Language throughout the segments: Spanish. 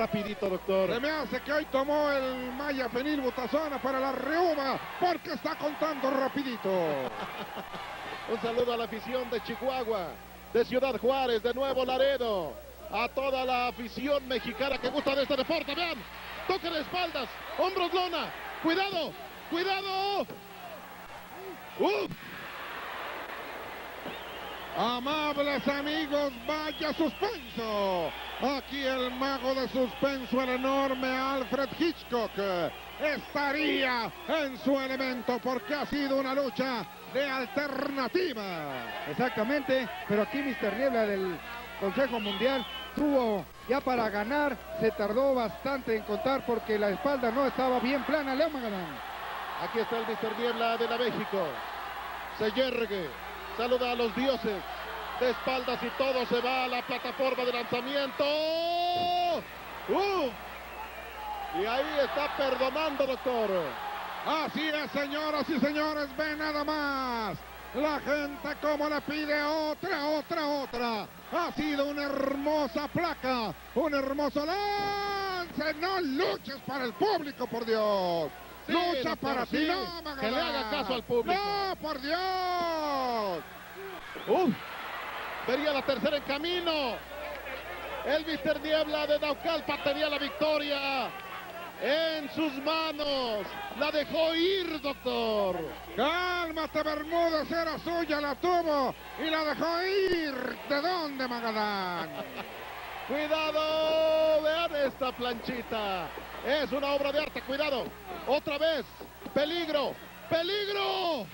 rapidito, doctor. Se me hace que hoy tomó el Maya fenilbutazona para la reuma, porque está contando rapidito. Un saludo a la afición de Chihuahua, de Ciudad Juárez, de Nuevo Laredo, a toda la afición mexicana que gusta de este deporte. Vean, toque de espaldas, hombros, lona, cuidado, cuidado. ¡Uf! Amables amigos, vaya suspenso. Aquí el mago de suspenso, el enorme Alfred Hitchcock, estaría en su elemento porque ha sido una lucha de alternativa. Exactamente, pero aquí Mr. Niebla del Consejo Mundial tuvo ya para ganar, se tardó bastante en contar porque la espalda no estaba bien plana. Leo Magadán. Aquí está el Mr. Niebla de la México. Se yergue, saluda a los dioses. De espaldas y todo, se va a la plataforma de lanzamiento. Y ahí está perdonando, doctor. Así es, señoras y señores, ve nada más. La gente como le pide otra. Ha sido una hermosa placa, un hermoso lance. No luches para el público, por Dios. Sí, Lucha doctor, para sí. ti, no, Magadán. Que le haga caso al público. No, por Dios. Vería la tercera en camino. El Mr. Niebla de Naucalpan tenía la victoria en sus manos. La dejó ir, doctor. Cálmate, Bermúdez, era suya, la tuvo y la dejó ir. ¿De dónde, Magadán? Cuidado, vean esta planchita. Es una obra de arte, cuidado. Otra vez, peligro, peligro.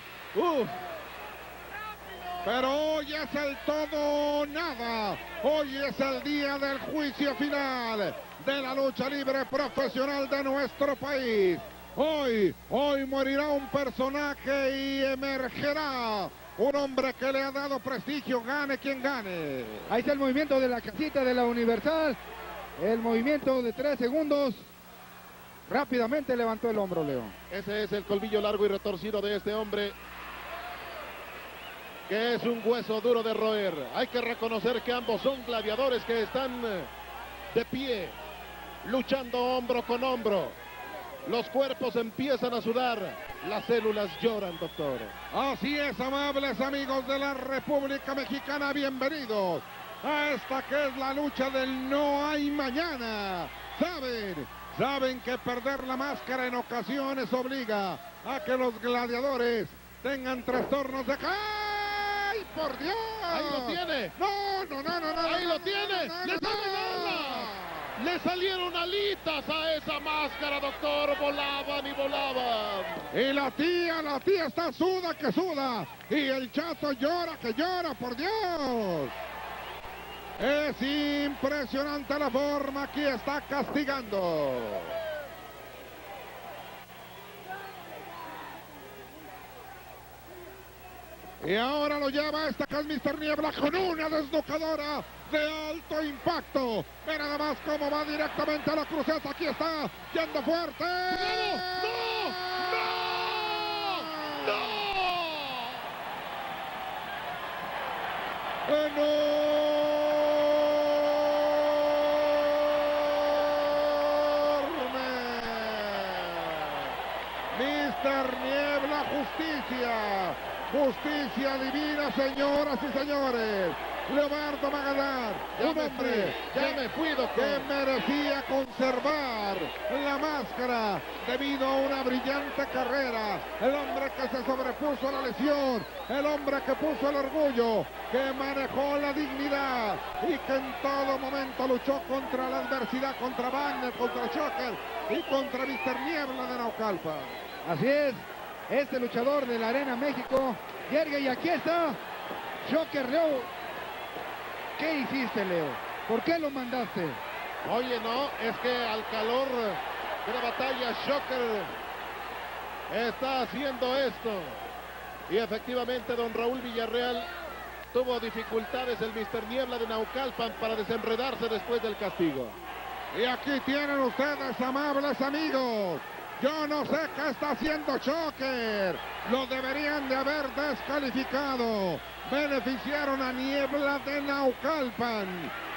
Pero hoy es el todo o nada. Hoy es el día del juicio final de la lucha libre profesional de nuestro país. Hoy morirá un personaje y emergerá un hombre que le ha dado prestigio, gane quien gane. Ahí está el movimiento de la casita de la Universal. El movimiento de 3 segundos. Rápidamente levantó el hombro, Leo. Ese es el colmillo largo y retorcido de este hombre, que es un hueso duro de roer. Hay que reconocer que ambos son gladiadores que están de pie, luchando hombro con hombro. Los cuerpos empiezan a sudar, las células lloran, doctor. Así es, amables amigos de la República Mexicana, bienvenidos a esta que es la lucha del no hay mañana. Saben que perder la máscara en ocasiones obliga a que los gladiadores tengan trastornos de... ¡Ay, por Dios! ¡Ahí lo tiene! ¡No! ¡Ahí lo tiene! ¡Le está pegando! ¡Le salieron alitas a esa máscara, doctor! ¡Volaban y volaban! Y la tía está suda que suda. Y el chato llora que llora, por Dios. Es impresionante la forma que está castigando. Y ahora lo lleva esta que es Mr. Niebla con una desnucadora de alto impacto. Ve nada más cómo va directamente a la cruceta. Aquí está, yendo fuerte. ¡No! Mr. Niebla, justicia divina, señoras y señores. Leonardo Magadán, un hombre que merecía conservar la máscara debido a una brillante carrera. El hombre que se sobrepuso a la lesión, el hombre que puso el orgullo, que manejó la dignidad y que en todo momento luchó contra la adversidad, contra Wagner, contra Shocker y contra Mr. Niebla de Naucalpan. Así es, este luchador de la Arena México, yergue, y aquí está Shocker. Leo, ¿qué hiciste, Leo? ¿Por qué lo mandaste? Oye, no, es que al calor de la batalla, Shocker está haciendo esto. Y efectivamente, don Raúl Villarreal tuvo dificultades, el Mr. Niebla de Naucalpan, para desenredarse después del castigo. Y aquí tienen ustedes, amables amigos. Yo no sé qué está haciendo Shocker. Lo deberían de haber descalificado. Beneficiaron a Niebla de Naucalpan.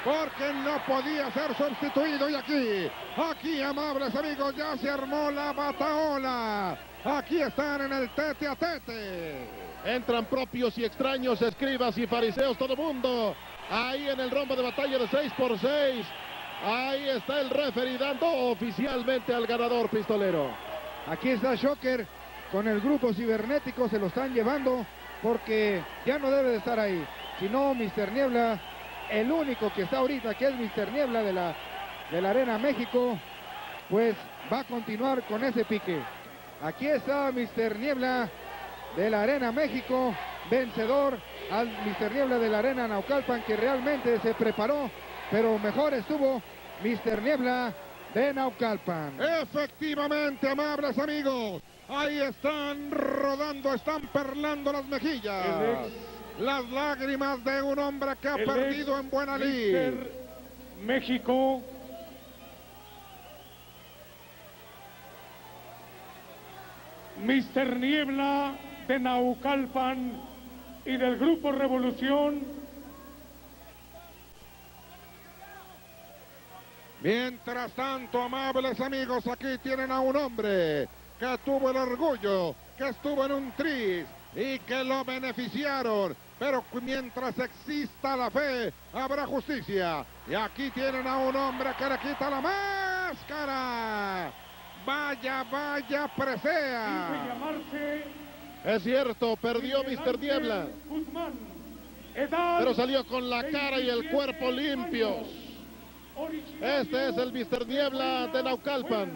porque no podía ser sustituido. Y aquí, amables amigos, ya se armó la bataola. Aquí están en el tete a tete. Entran propios y extraños, escribas y fariseos, todo mundo. Ahí en el rombo de batalla de 6x6. Ahí está el referee dando oficialmente al ganador, pistolero. Aquí está Shocker con el grupo cibernético, se lo están llevando porque ya no debe de estar ahí. Si no, Mr. Niebla, el único que está ahorita, que es Mr. Niebla de la Arena México, pues va a continuar con ese pique. Aquí está Mr. Niebla de la Arena México, vencedor al Mr. Niebla de la Arena Naucalpan, que realmente se preparó, pero mejor estuvo Mr. Niebla de Naucalpan. Efectivamente, amables amigos, ahí están rodando, están perlando las mejillas. Las lágrimas de un hombre que ha perdido en buena lid. México, Mr. Niebla de Naucalpan y del Grupo Revolución. Mientras tanto, amables amigos, aquí tienen a un hombre que tuvo el orgullo, que estuvo en un tris y que lo beneficiaron. Pero mientras exista la fe, habrá justicia. Y aquí tienen a un hombre que le quita la máscara. Vaya, vaya presea. Es cierto, perdió Mr. Niebla. Pero salió con la cara y el cuerpo limpios. Este es el Mr. Niebla de Naucalpan.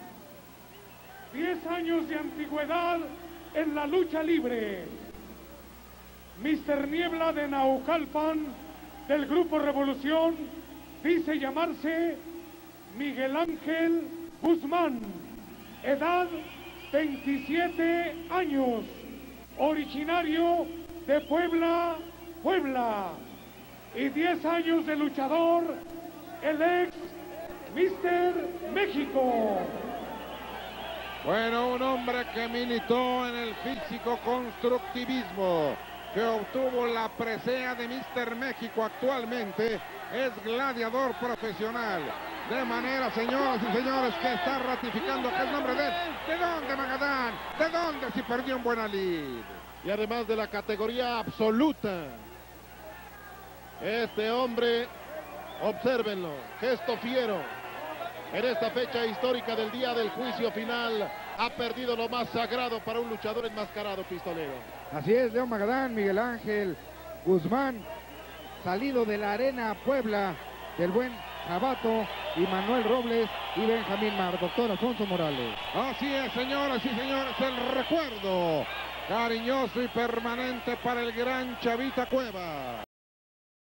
10 años de antigüedad en la lucha libre. Mr. Niebla de Naucalpan, del Grupo Revolución, dice llamarse Miguel Ángel Guzmán. Edad 27 años. Originario de Puebla, Puebla. Y 10 años de luchador, el ex Mr. México. Bueno, un hombre que militó en el físico-constructivismo, que obtuvo la presea de Mr. México, actualmente es gladiador profesional. De manera, señoras y señores, que está ratificando que es nombre de él. ¿De dónde, Magadán? ¿De dónde si perdió en buena lid? Y además de la categoría absoluta. Este hombre, obsérvenlo, gesto fiero. En esta fecha histórica del día del juicio final, ha perdido lo más sagrado para un luchador enmascarado, pistolero. Así es, León Magadán, Miguel Ángel Guzmán, salido de la Arena Puebla, del buen Jabato y Manuel Robles y Benjamín Mar, doctor Alfonso Morales. Así es, señoras y señores, el recuerdo cariñoso y permanente para el gran Chavita Cueva.